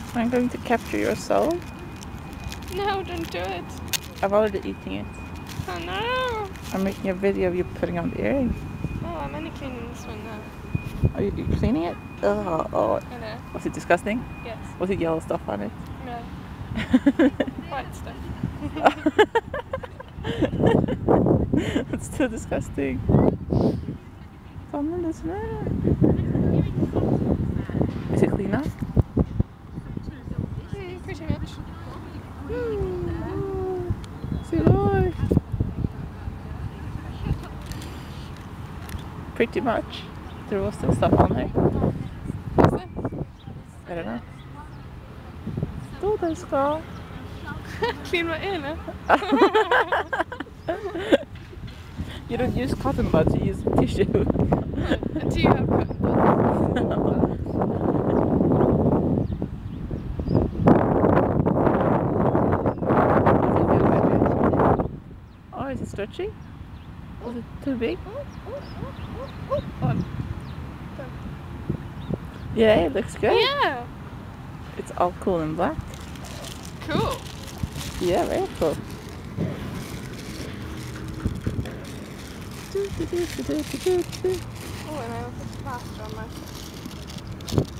I'm going to capture your soul. No, don't do it. I'm already eating it. Oh no! I'm making a video of you putting on the earring. Oh, I'm only cleaning this one now. Are you cleaning it? Oh. I know. Was it disgusting? Yes. Was it yellow stuff on it? No. White stuff. It's still disgusting. Is it clean now? Pretty much. Pretty much. There was still stuff on there. Is there? I don't know. Do den ska. Clean my ear now. You don't use cotton buds, you use tissue. Do you have cotton buds? Oh, is it stretchy? Was it too big? On. Yeah, it looks good. Yeah. It's all cool and black. Cool. Yeah, very cool. Oh, and I will put plaster on my